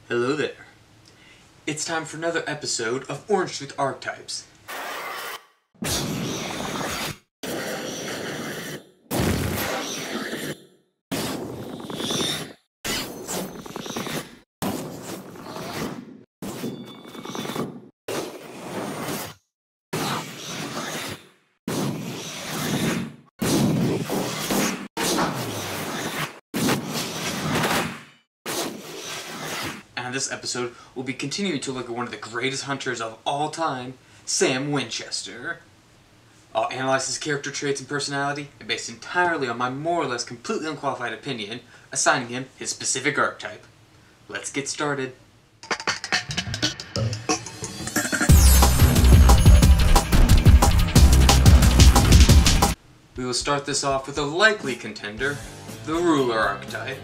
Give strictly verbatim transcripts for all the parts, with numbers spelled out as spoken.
Hello there. It's time for another episode of Orange Truth Archetypes. And this episode, we'll be continuing to look at one of the greatest hunters of all time, Sam Winchester. I'll analyze his character traits and personality, and based entirely on my more or less completely unqualified opinion, assigning him his specific archetype. Let's get started. We will start this off with a likely contender, the ruler archetype.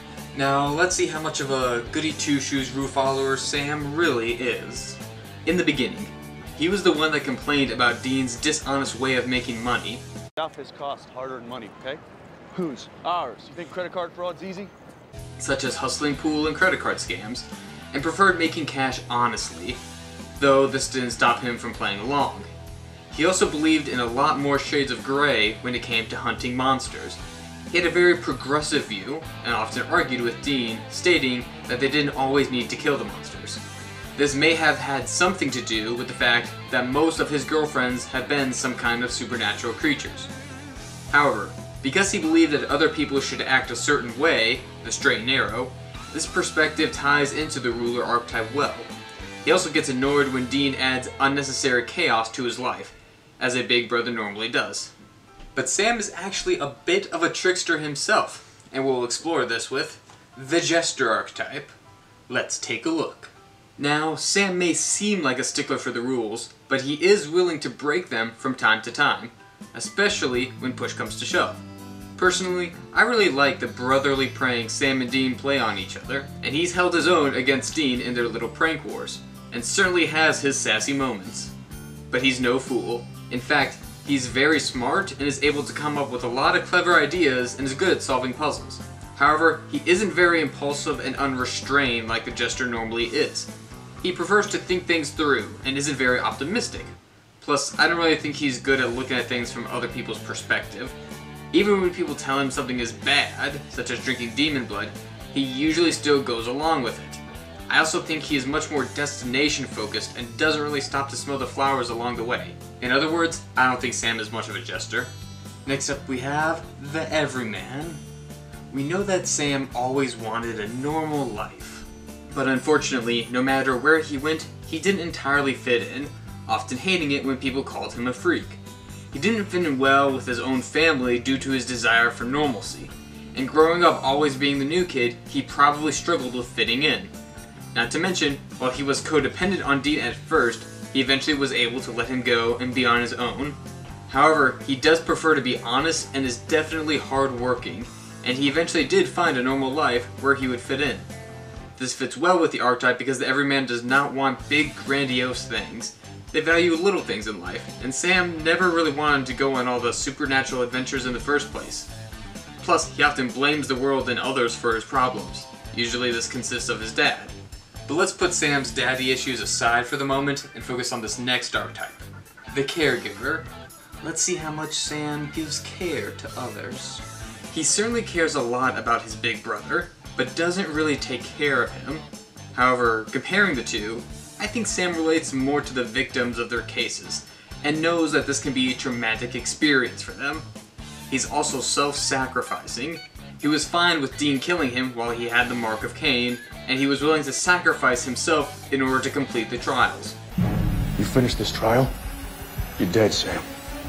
Now, let's see how much of a goody-two-shoes rule follower Sam really is. In the beginning, he was the one that complained about Dean's dishonest way of making money. Stuff has cost hard-earned money, okay? Whose? Ours. You think credit card fraud's easy? Such as hustling pool and credit card scams, and preferred making cash honestly, though this didn't stop him from playing along. He also believed in a lot more shades of gray when it came to hunting monsters. He had a very progressive view, and often argued with Dean, stating that they didn't always need to kill the monsters. This may have had something to do with the fact that most of his girlfriends have been some kind of supernatural creatures. However, because he believed that other people should act a certain way, the straight and narrow, this perspective ties into the ruler archetype well. He also gets annoyed when Dean adds unnecessary chaos to his life, as a big brother normally does. But Sam is actually a bit of a trickster himself, and we'll explore this with the Jester archetype. Let's take a look. Now, Sam may seem like a stickler for the rules, but he is willing to break them from time to time, especially when push comes to shove. Personally, I really like the brotherly pranks Sam and Dean play on each other, and he's held his own against Dean in their little prank wars, and certainly has his sassy moments. But he's no fool. In fact, he's very smart and is able to come up with a lot of clever ideas and is good at solving puzzles. However, he isn't very impulsive and unrestrained like the Jester normally is. He prefers to think things through and isn't very optimistic. Plus, I don't really think he's good at looking at things from other people's perspective. Even when people tell him something is bad, such as drinking demon blood, he usually still goes along with it. I also think he is much more destination focused and doesn't really stop to smell the flowers along the way. In other words, I don't think Sam is much of a jester. Next up we have the Everyman. We know that Sam always wanted a normal life. But unfortunately, no matter where he went, he didn't entirely fit in, often hating it when people called him a freak. He didn't fit in well with his own family due to his desire for normalcy. And growing up always being the new kid, he probably struggled with fitting in. Not to mention, while he was codependent on Dean at first, he eventually was able to let him go and be on his own. However, he does prefer to be honest and is definitely hard-working, and he eventually did find a normal life where he would fit in. This fits well with the archetype because the Everyman does not want big, grandiose things. They value little things in life, and Sam never really wanted to go on all the supernatural adventures in the first place. Plus, he often blames the world and others for his problems. Usually this consists of his dad. But let's put Sam's daddy issues aside for the moment and focus on this next archetype, the caregiver. Let's see how much Sam gives care to others. He certainly cares a lot about his big brother, but doesn't really take care of him. However, comparing the two, I think Sam relates more to the victims of their cases, and knows that this can be a traumatic experience for them. He's also self-sacrificing. He was fine with Dean killing him while he had the mark of Cain, and he was willing to sacrifice himself in order to complete the trials. You finish this trial, you're dead, Sam.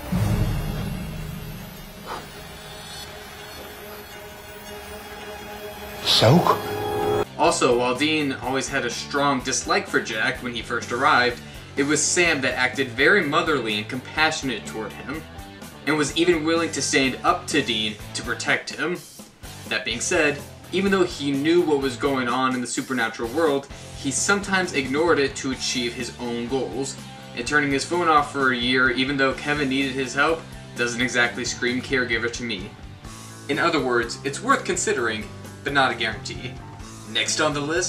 Soak? Also, while Dean always had a strong dislike for Jack when he first arrived, it was Sam that acted very motherly and compassionate toward him, and was even willing to stand up to Dean to protect him. That being said, even though he knew what was going on in the supernatural world, he sometimes ignored it to achieve his own goals, and turning his phone off for a year even though Kevin needed his help doesn't exactly scream caregiver to me. In other words, it's worth considering, but not a guarantee. Next on the list,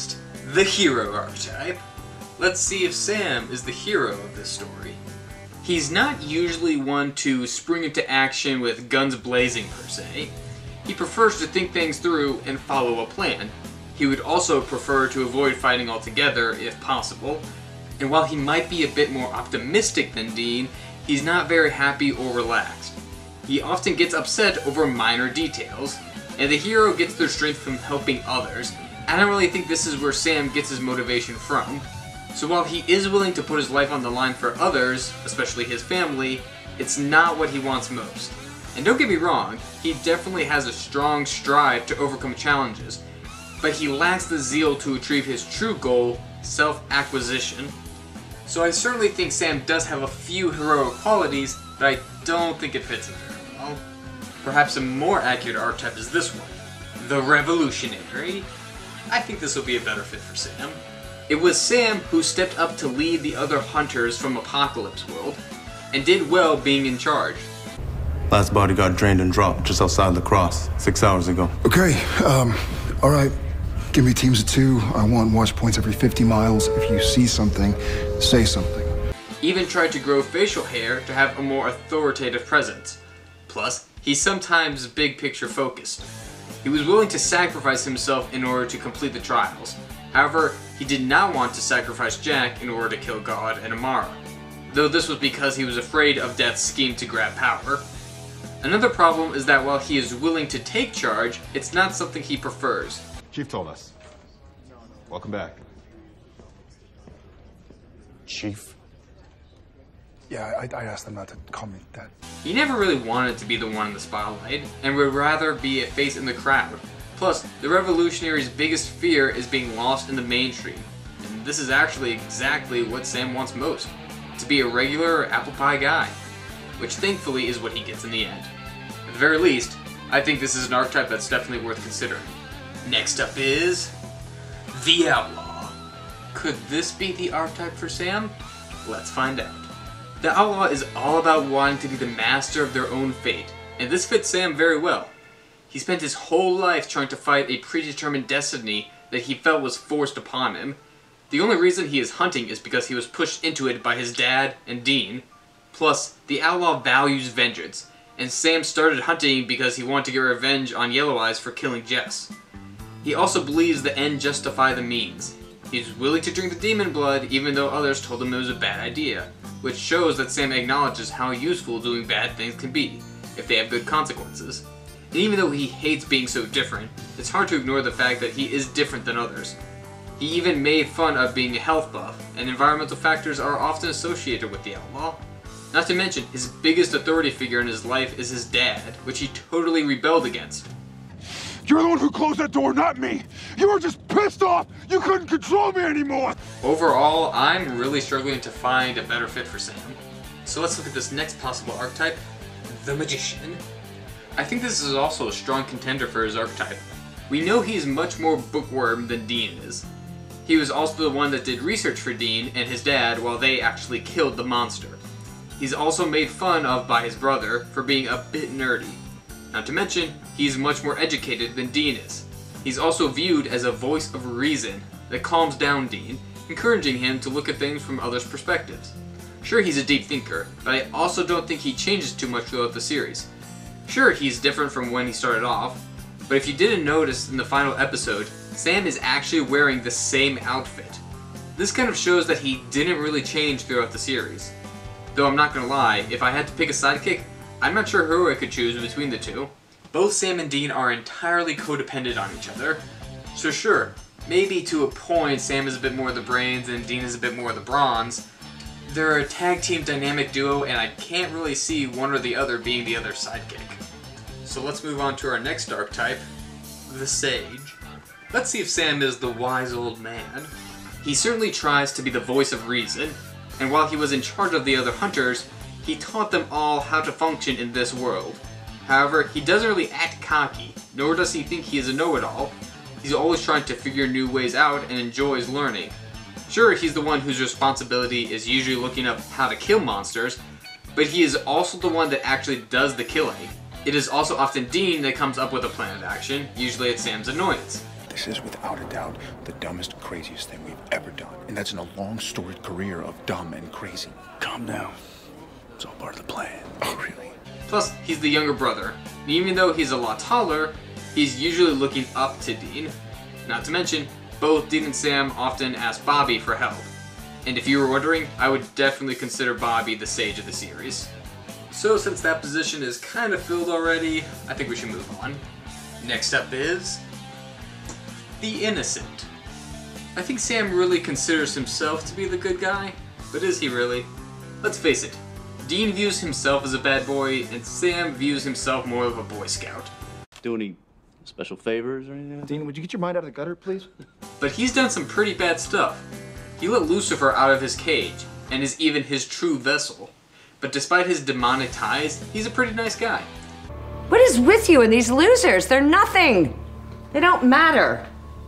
The hero archetype. Let's see if Sam is the hero of this story. He's not usually one to spring into action with guns blazing per se. He prefers to think things through and follow a plan. He would also prefer to avoid fighting altogether if possible. And while he might be a bit more optimistic than Dean, he's not very happy or relaxed. He often gets upset over minor details, and the hero gets their strength from helping others. I don't really think this is where Sam gets his motivation from. So while he is willing to put his life on the line for others, especially his family, it's not what he wants most. And don't get me wrong, he definitely has a strong strive to overcome challenges, but he lacks the zeal to achieve his true goal, self-acquisition. So I certainly think Sam does have a few heroic qualities, but I don't think it fits in very well. Perhaps a more accurate archetype is this one, the revolutionary. I think this will be a better fit for Sam. It was Sam who stepped up to lead the other hunters from Apocalypse World, and did well being in charge. Last body got drained and dropped just outside La Crosse, six hours ago. Okay, um, all right. Give me teams of two. I want watch points every fifty miles. If you see something, say something. Even tried to grow facial hair to have a more authoritative presence. Plus, he's sometimes big picture focused. He was willing to sacrifice himself in order to complete the trials. However, he did not want to sacrifice Jack in order to kill God and Amara, though this was because he was afraid of Death's scheme to grab power. Another problem is that while he is willing to take charge, it's not something he prefers. Chief told us. Welcome back. Chief? Yeah, I, I asked them not to call me that. He never really wanted to be the one in the spotlight, and would rather be a face in the crowd. Plus, the revolutionary's biggest fear is being lost in the mainstream, and this is actually exactly what Sam wants most, to be a regular apple pie guy, which thankfully is what he gets in the end. At the very least, I think this is an archetype that's definitely worth considering. Next up is the Outlaw. Could this be the archetype for Sam? Let's find out. The Outlaw is all about wanting to be the master of their own fate, and this fits Sam very well. He spent his whole life trying to fight a predetermined destiny that he felt was forced upon him. The only reason he is hunting is because he was pushed into it by his dad and Dean. Plus, the Outlaw values vengeance, and Sam started hunting because he wanted to get revenge on Yellow Eyes for killing Jess. He also believes the end justify the means. He's willing to drink the demon blood even though others told him it was a bad idea, which shows that Sam acknowledges how useful doing bad things can be, if they have good consequences. And even though he hates being so different, it's hard to ignore the fact that he is different than others. He even made fun of being a health buff, and environmental factors are often associated with the Outlaw. Not to mention, his biggest authority figure in his life is his dad, which he totally rebelled against. You're the one who closed that door, not me! You were just pissed off! You couldn't control me anymore! Overall, I'm really struggling to find a better fit for Sam. So let's look at this next possible archetype, the Magician. I think this is also a strong contender for his archetype. We know he's much more bookworm than Dean is. He was also the one that did research for Dean and his dad while they actually killed the monster. He's also made fun of by his brother for being a bit nerdy. Not to mention, he's much more educated than Dean is. He's also viewed as a voice of reason that calms down Dean, encouraging him to look at things from others' perspectives. Sure, he's a deep thinker, but I also don't think he changes too much throughout the series. Sure, he's different from when he started off, but if you didn't notice in the final episode, Sam is actually wearing the same outfit. This kind of shows that he didn't really change throughout the series. Though I'm not gonna lie, if I had to pick a sidekick, I'm not sure who I could choose between the two. Both Sam and Dean are entirely codependent on each other. So sure, maybe to a point Sam is a bit more the brains and Dean is a bit more the bronze. They're a tag team dynamic duo and I can't really see one or the other being the other's sidekick. So let's move on to our next archetype, the Sage. Let's see if Sam is the wise old man. He certainly tries to be the voice of reason, and while he was in charge of the other hunters, he taught them all how to function in this world. However, he doesn't really act cocky, nor does he think he is a know-it-all. He's always trying to figure new ways out and enjoys learning. Sure, he's the one whose responsibility is usually looking up how to kill monsters, but he is also the one that actually does the killing. It is also often Dean that comes up with a plan of action, usually at Sam's annoyance. This is without a doubt the dumbest, craziest thing we've ever done. And that's in a long, storied career of dumb and crazy. Calm down. It's all part of the plan. Oh, really? Plus, he's the younger brother. And even though he's a lot taller, he's usually looking up to Dean. Not to mention, both Dean and Sam often ask Bobby for help. And if you were wondering, I would definitely consider Bobby the sage of the series. So since that position is kind of filled already, I think we should move on. Next up is the innocent. I think Sam really considers himself to be the good guy, but is he really? Let's face it, Dean views himself as a bad boy, and Sam views himself more of a Boy Scout. Do any special favors or anything? Dean, would you get your mind out of the gutter, please? But he's done some pretty bad stuff. He let Lucifer out of his cage, and is even his true vessel. But despite his demonic ties, he's a pretty nice guy. What is with you and these losers? They're nothing. They don't matter.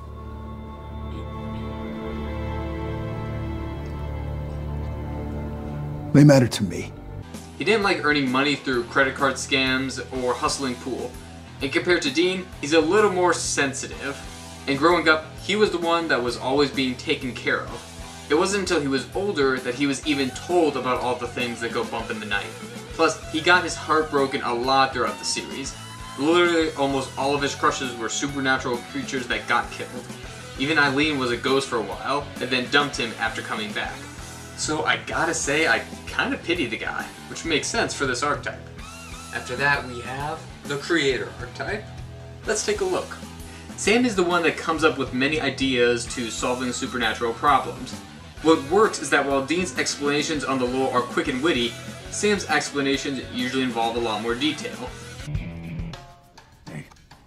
They matter to me. He didn't like earning money through credit card scams or hustling pool. And compared to Dean, he's a little more sensitive. And growing up, he was the one that was always being taken care of. It wasn't until he was older that he was even told about all the things that go bump in the night. Plus, he got his heart broken a lot throughout the series. Literally, almost all of his crushes were supernatural creatures that got killed. Even Eileen was a ghost for a while, and then dumped him after coming back. So I gotta say, I kinda pity the guy, which makes sense for this archetype. After that, we have the creator archetype. Let's take a look. Sam is the one that comes up with many ideas to solving supernatural problems. What works is that while Dean's explanations on the lore are quick and witty, Sam's explanations usually involve a lot more detail. Hey.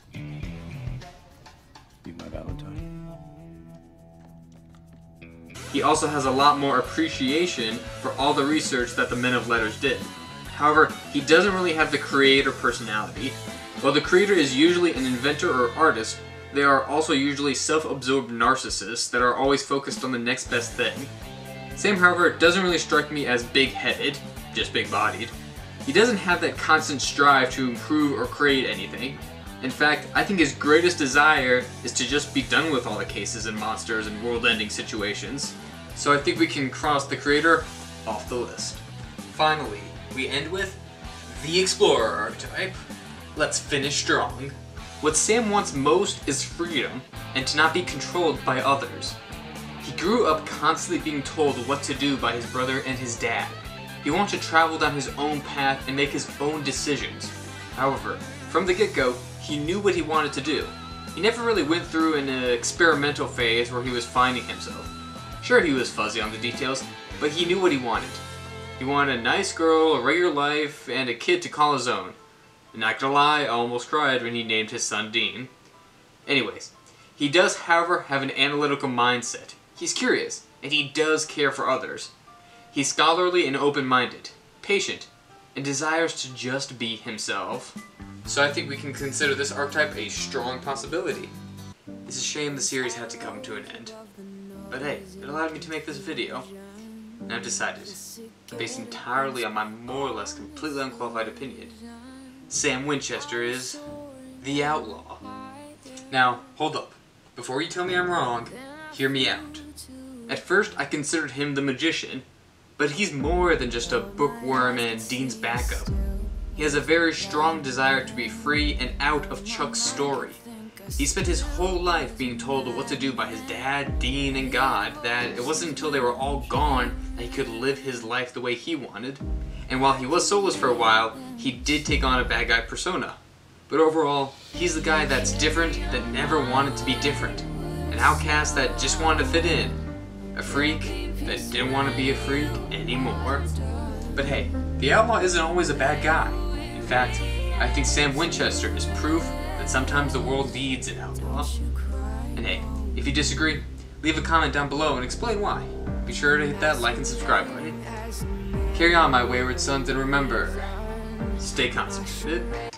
Be my Valentine. He also has a lot more appreciation for all the research that the Men of Letters did. However, he doesn't really have the creator personality. While the creator is usually an inventor or artist, they are also usually self-absorbed narcissists that are always focused on the next best thing. Sam, however, doesn't really strike me as big-headed, just big-bodied. He doesn't have that constant strive to improve or create anything. In fact, I think his greatest desire is to just be done with all the cases and monsters and world-ending situations. So I think we can cross the creator off the list. Finally, we end with the explorer archetype. Let's finish strong. What Sam wants most is freedom, and to not be controlled by others. He grew up constantly being told what to do by his brother and his dad. He wants to travel down his own path and make his own decisions. However, from the get-go, he knew what he wanted to do. He never really went through an uh, experimental phase where he was finding himself. Sure, he was fuzzy on the details, but he knew what he wanted. He wanted a nice girl, a regular life, and a kid to call his own. And not gonna lie, I almost cried when he named his son Dean. Anyways, he does, however, have an analytical mindset. He's curious, and he does care for others. He's scholarly and open-minded, patient, and desires to just be himself. So I think we can consider this archetype a strong possibility. It's a shame the series had to come to an end. But hey, it allowed me to make this video, and I've decided, based entirely on my more or less completely unqualified opinion, Sam Winchester is the outlaw. Now, hold up. Before you tell me I'm wrong, hear me out. At first, I considered him the magician, but he's more than just a bookworm and Dean's backup. He has a very strong desire to be free and out of Chuck's story. He spent his whole life being told what to do by his dad, Dean, and God, that it wasn't until they were all gone that he could live his life the way he wanted. And while he was soulless for a while, he did take on a bad guy persona. But overall, he's the guy that's different that never wanted to be different. An outcast that just wanted to fit in. A freak that didn't want to be a freak anymore. But hey, the outlaw isn't always a bad guy. In fact, I think Sam Winchester is proof that sometimes the world needs an outlaw. And hey, if you disagree, leave a comment down below and explain why. Be sure to hit that like and subscribe button. Carry on, my wayward sons, and remember, stay concentrated.